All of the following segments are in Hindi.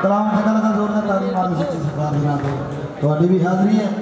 कलाम खड़ा लगा जोरदार ताली मारो सच्ची सरकार दी नाम तो ਤੁਹਾਡੀ भी हाजिरी है।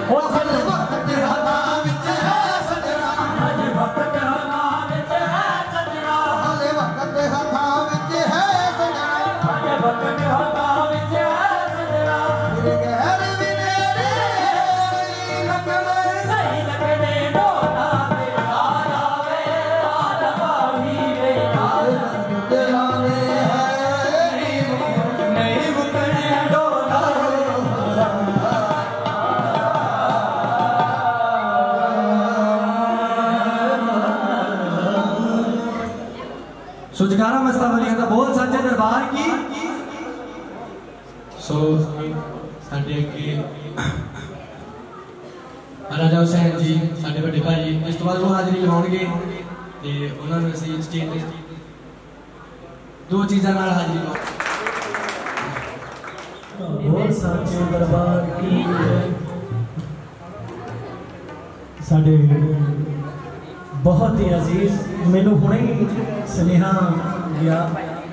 जगारा मसला वाली का बहुत सच्चे दरबार की साडे के राजा हुसैन जी साडे बड़े भाई इस तो बाद वो हाजरी लगाउणगे ते उन्हां नूं असीं स्टेज ते दो चीज़ां नाल हाजरी बहुत सच्चे दरबार की साडे बहुत ही अजीज मैनू हुणे ही सुनेहा गया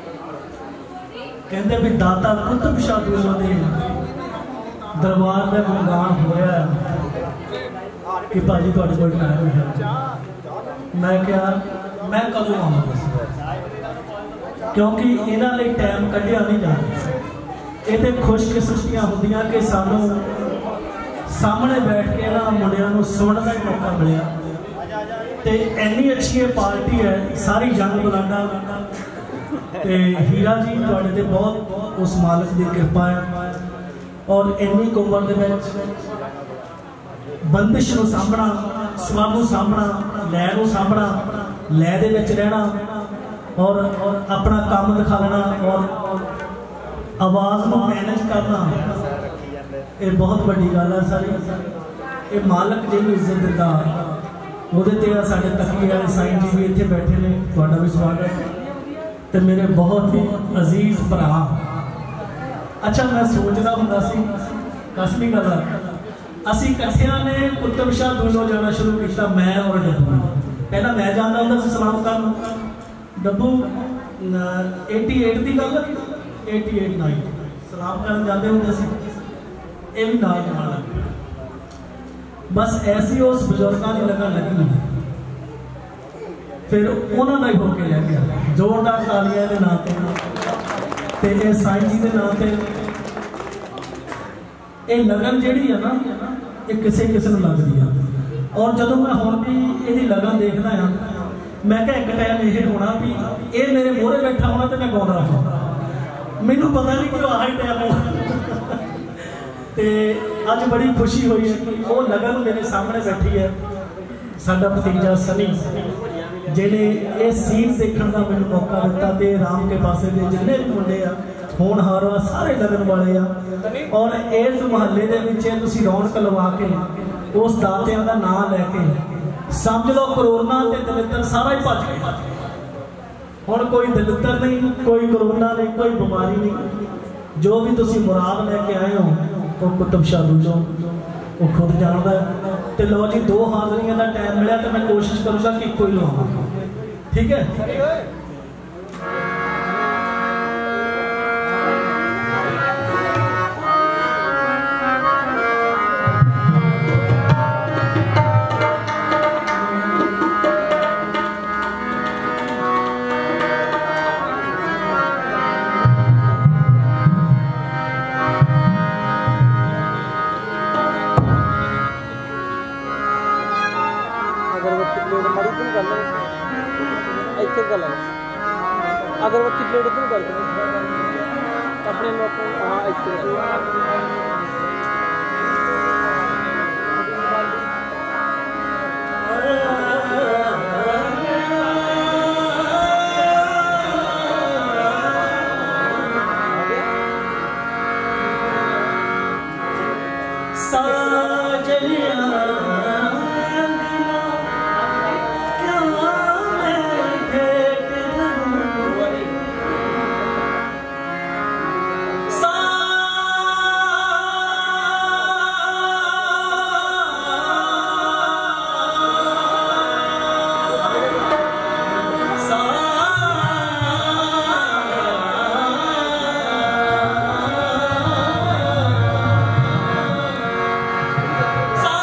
कहते भी दाता कुतुब शाह दूलों के दरबार में गुणगान हो रहा है कि भाजी तुहाडे कोल टाइम है मैं क्या मैं कदों आवांगा क्योंकि इन्हां लई टाइम कढिया नहीं जाता ये तो खुशकिस्मतियां होंदियां कि सानू सामने बैठ के ना मुंडियां नूं सुनने का मौका मिलिया ते इन्नी अच्छी पार्टी है सारी जंग बुलाडा ते हीरा जी तुहाडे ते बहुत उस मालिक की कृपा है और इन्नी उम्र दे विच बंदिश नूं सामना स्वाब नूं सामना लै नूं सामना लै दे विच रहना और अपना काम दिखा लेना और आवाज़ को मैनेज करना ये बहुत बड़ी गल है सारी ये मालक जी इज्जत दिता वो साढ़े तकी वाले साईं जी भी इतने बैठे ने थोड़ा भी स्वागत तो मेरे बहुत ही अजीज भरा अच्छा मैं सोचता होंदा सी कसमी गल असी कट्ठिया ने कुतुब शाह दूलों जाना शुरू किया मैं और डब्बू पहला मैं जाना होंदा सी सलाम करन डब्बू 88 की गल 88 नाइट सलाम कर जाते होंगे ये भी नाल नाल बस ऐसी उस बुजुर्गों की लगन लगी फिर उन्होंने ही होके रह गया जोरदार तालियां के नाम ते साईं जी के नाम से ये लगन जी है ना ये किसी किसी को लगती है और जब मैं हुण भी ये लगन देखना है मैं क्या एक टाइम ये होना भी ये मेरे मोहरे बैठा होना तो मैं गाँव रहा मैनू पता नहीं कि आही टाइम हो अज बड़ी खुशी हुई है कि वो लगन मेरे सामने बैठी है साडा भतीजा सनी जिन्हें ये सीन देखने का मैंने मौका दिता तो राम के पासे के जिन्ने भी मुंडे आ होनहार आ सारे लगन वाले आ और इस महल्ले के रौनक लवा के उस दातिया का नाम लैके समझ लो करोना ते दलितर सारा ही भज गया हुण कोई दलितर नहीं कोई करोना नहीं कोई बीमारी नहीं जो भी तुसी मुराद लैके आए हो वो कुतुब शाह दूलों वो खुद जानता है तो लो जी 2 हाजरियां का टाइम मिला तो मैं कोशिश करूँगा कि कोई लवाऊंगा ठीक है अगरबत्ती प्लेट इधर कर अपने हाँ सा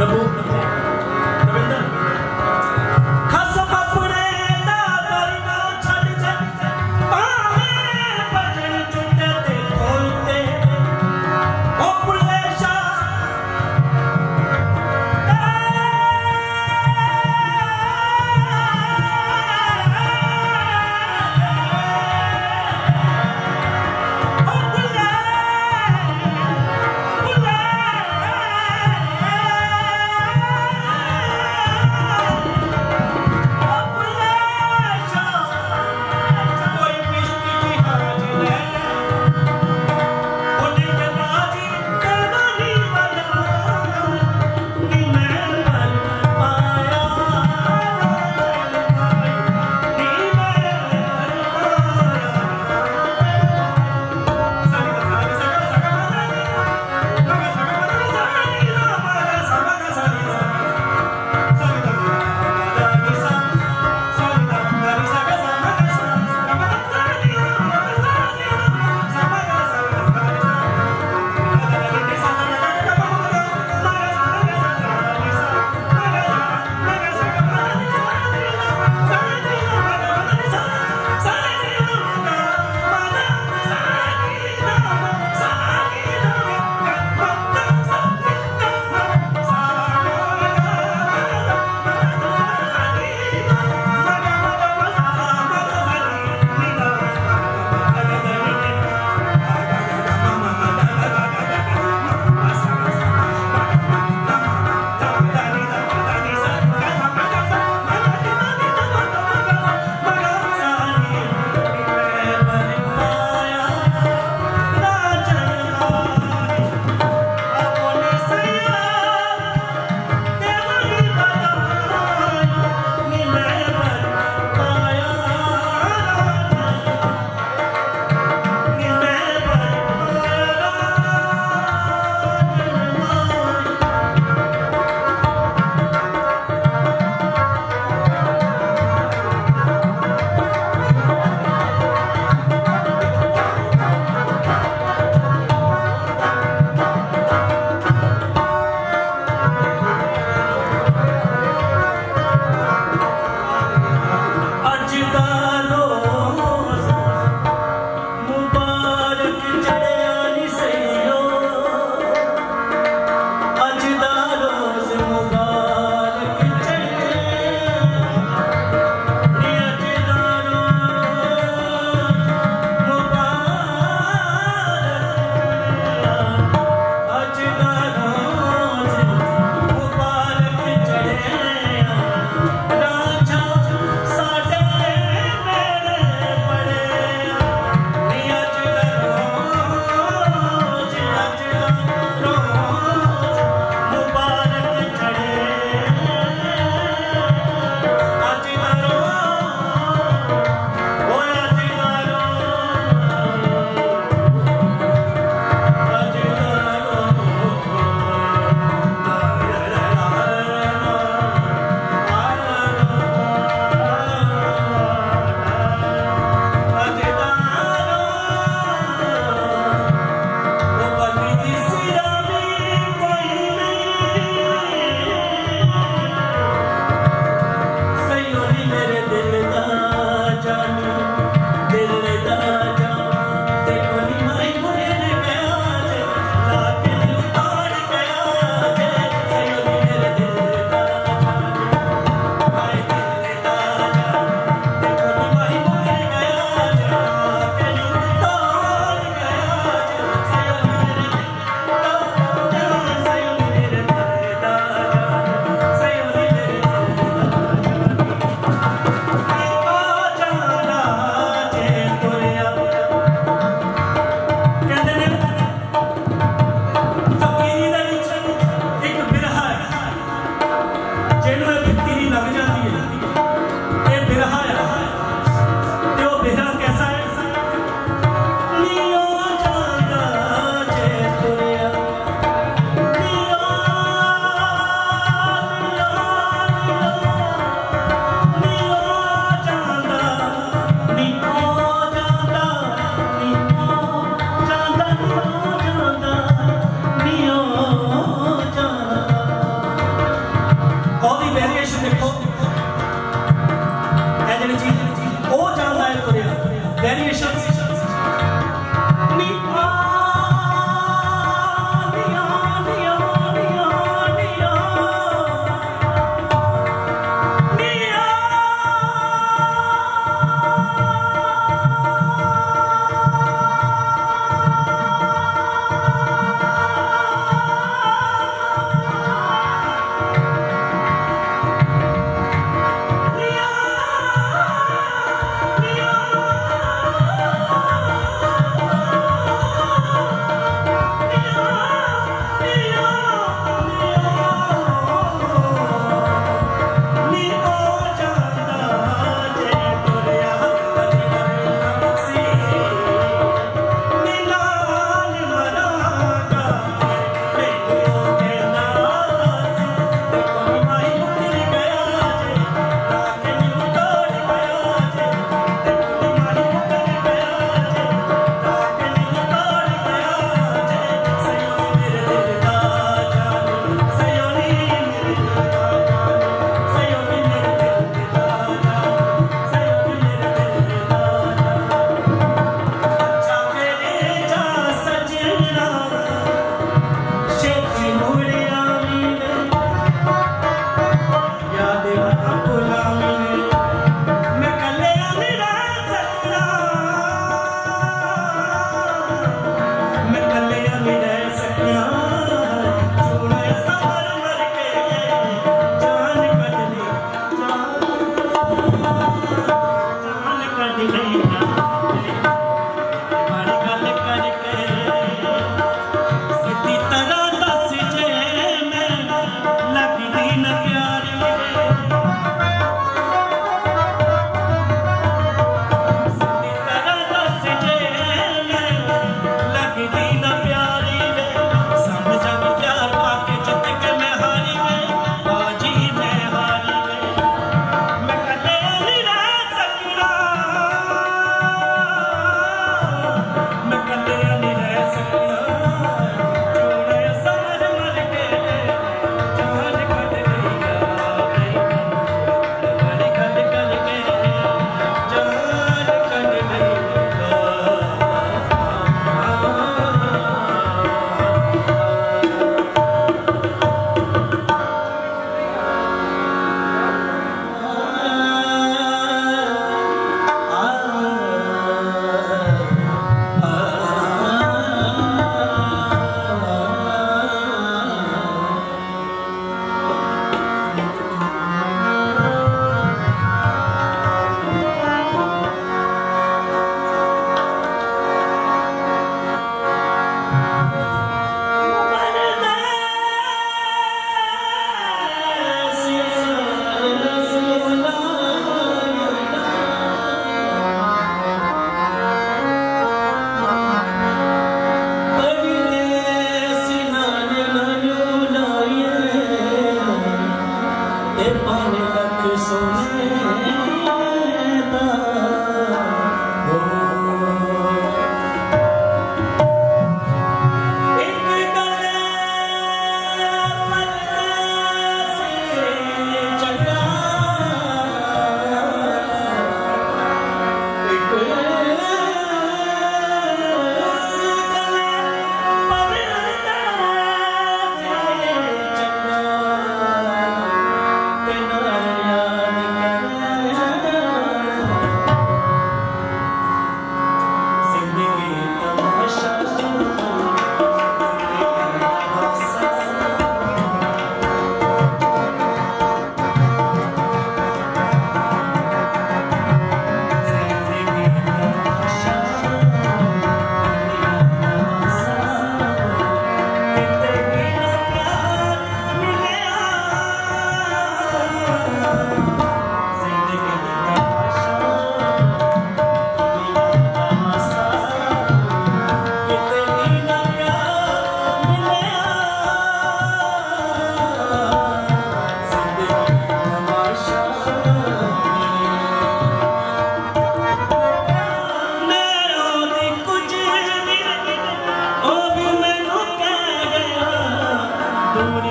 डब्बू रविंदर खसम अपने दा करना छड़ जा पावे बजन चुटे ते खोलते ओ बुले शाह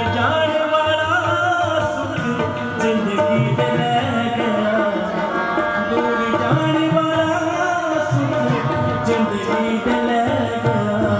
जाने वाला सुख जिंदगी दे ले गया दूर जाने वाला सुख जिंदगी दे ले गया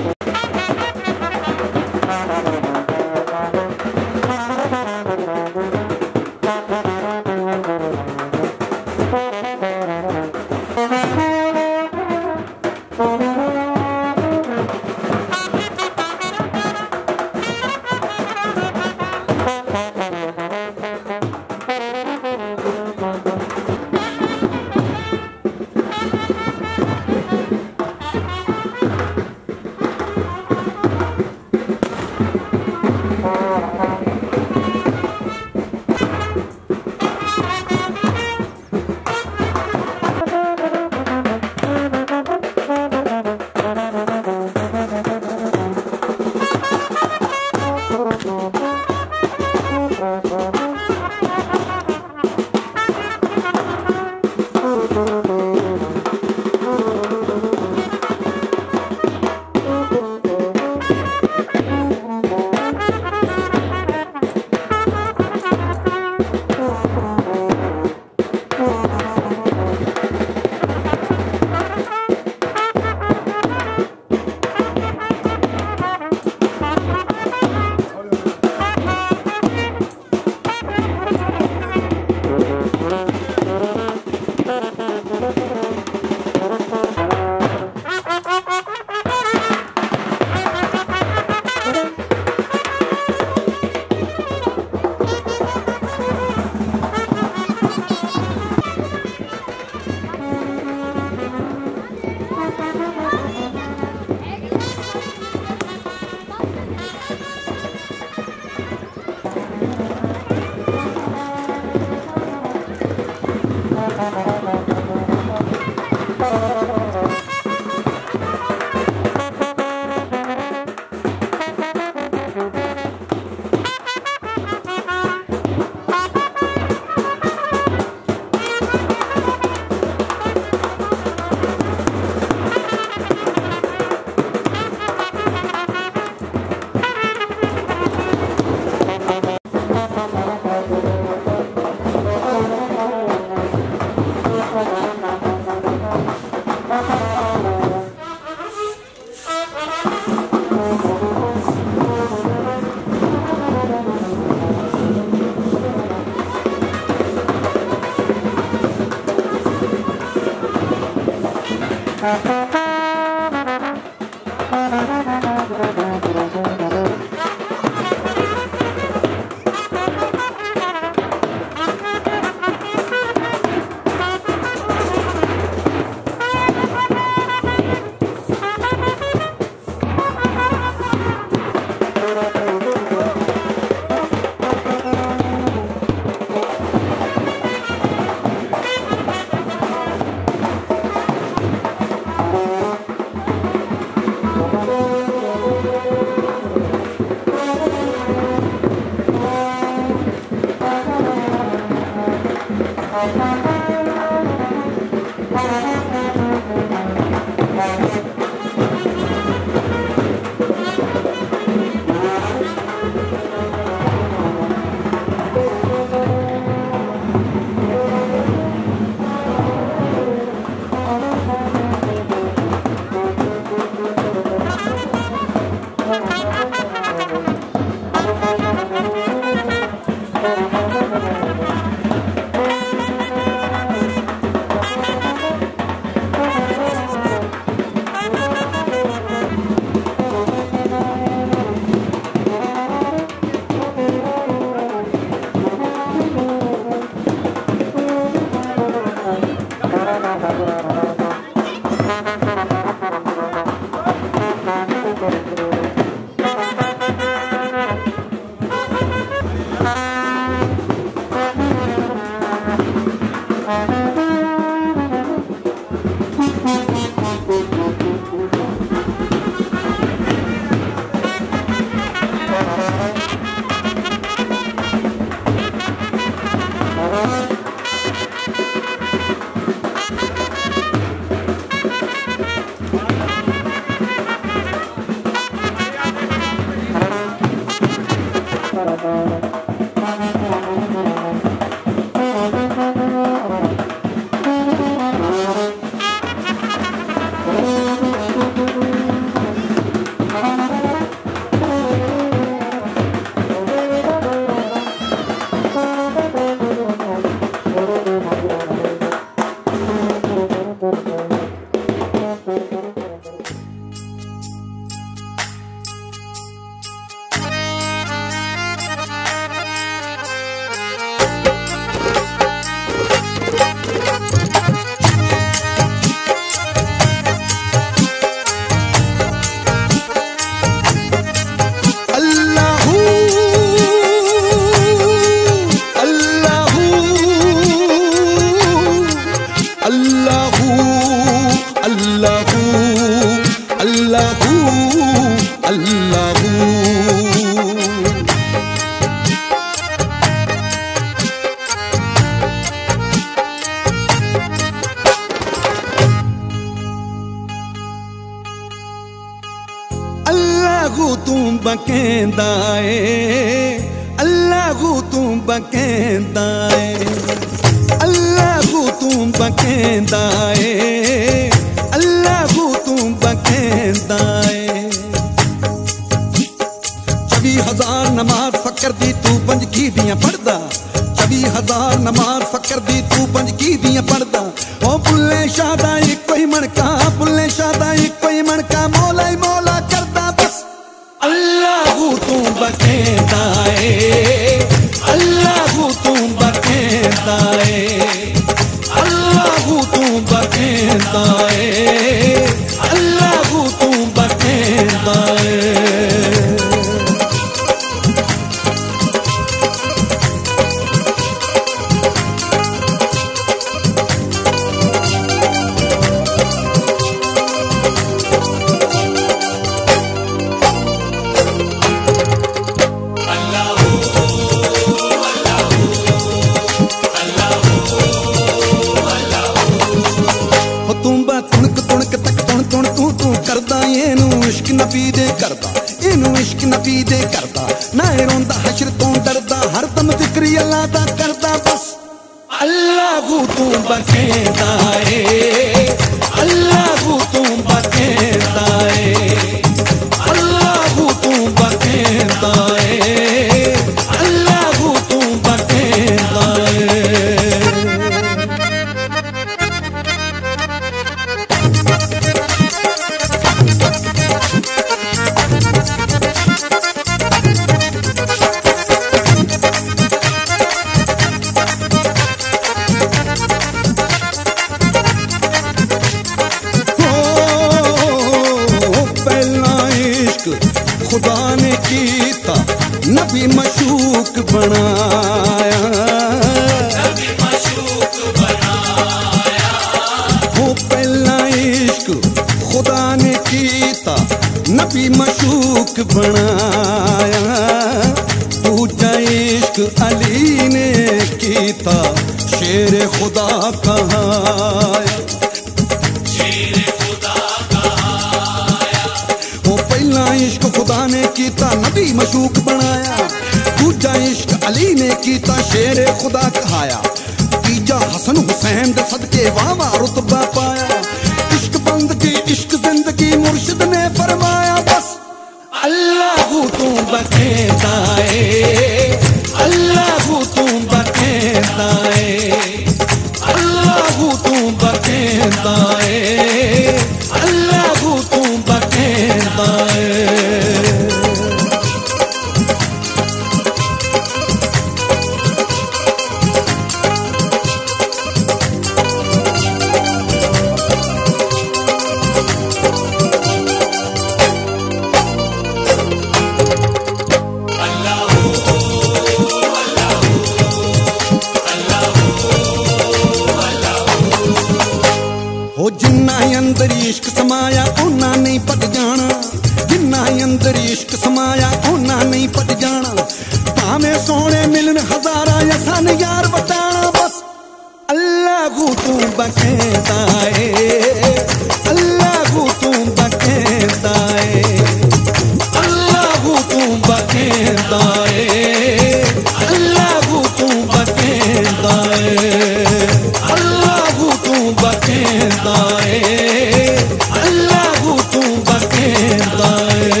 हो जिन्ना अंदर इश्क समाया ओना नहीं पट जाना, जिन्ना अंदर इश्क समाया ओना नहीं पट जाना। भावें सोने मिलन हजारा या सन यार बताना, बस अल्लाह तू बखेता है, अल्लाह तू बखेता है, अल्लाह तू बखेता है, अल्लाह तू बखेता है, अल्लाह तू बखेता है, अल्लाह तू बखेता है।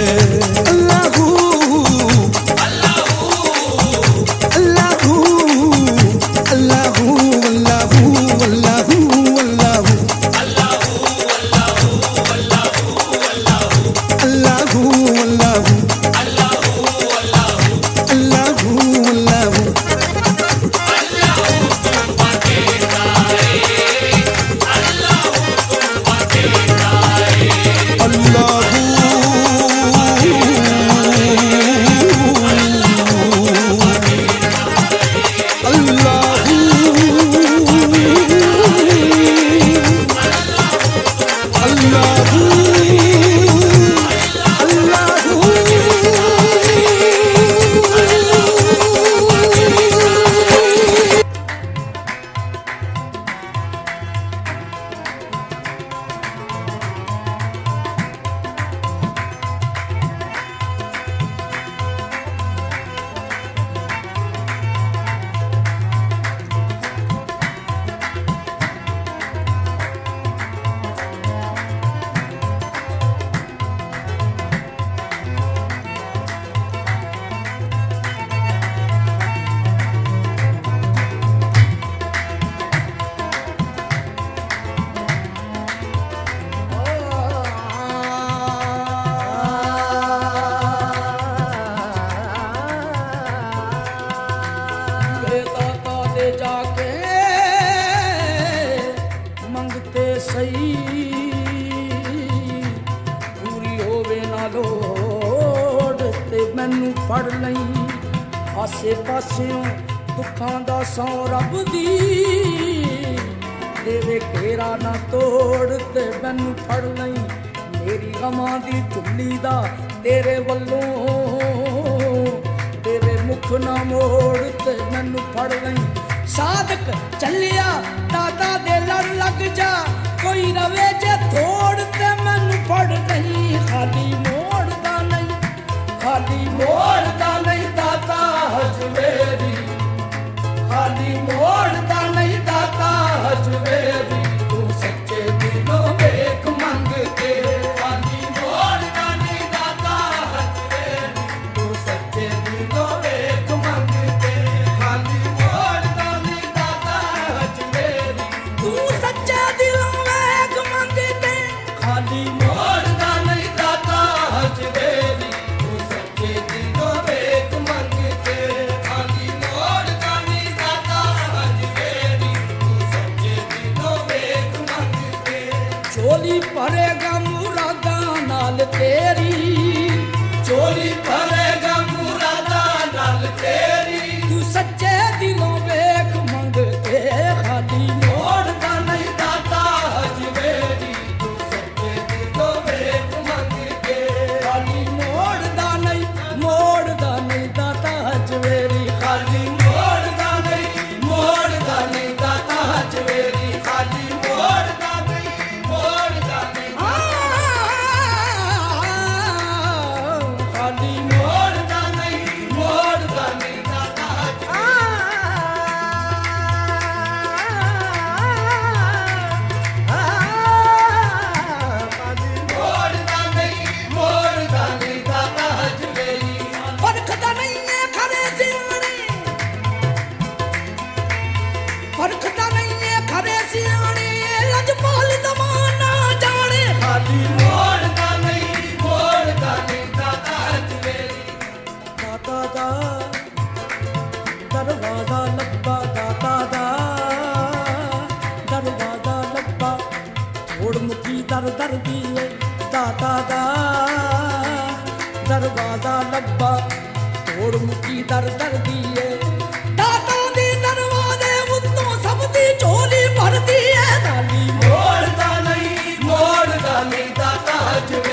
पढ़ लई आसे पासियों दुखां दा सौ रब दी, तेरे घेरा ना तोड़ ते मैनू फड़ लई, मेरी गमां दी झुल्ली दा तेरे वल्लों, तेरे मुख ना मोड़ ते मैनू फड़ लई। साधक चलिया दादा दे लड़ लग जा, कोई रवे जे थोड़ ते मैनू फड़ नहीं, खाली मोड़दा नहीं, खाली मोड़दा नहीं दाता हजवेरी, खाली मोड़दा नहीं दाता हजवेरी, तू सच्चे दिलों वेख मंग के, खाली मोड़दा नहीं दाता हजवेरी, तू सच्चे दिलों वेख मंग के, खाली मोड़दा नहीं दाता हजवेरी, तू सच्चे दिलों वेख मंग के, खाली मोड़दा नहीं दाता हजवेरी, चोली भरेगा मुरादा नाल तेरी, चोली भरेगा मुरादा नाल तेरी, तू सच्चे दिलों वेख मंग के, खाली मोड़दा नहीं दाता हजवेरी, तू सच्चे दिलों वेख मंग के, खाली मोड़दा नहीं दाता हजवेरी, खाली मोड़दा नहीं दाता हजवेरी, खाली मोड़दा दरवाजा लब्बा दाता दा, दरवाजा लब्बा थोड़ मुखी दर दर दिए दाता दा, दरवाजा लब्बा थोड़ मुखी दर दर दिए, दाता दी दरवाजे उत्तों सब दी झोली भर दी है, नाली मोड़ ताज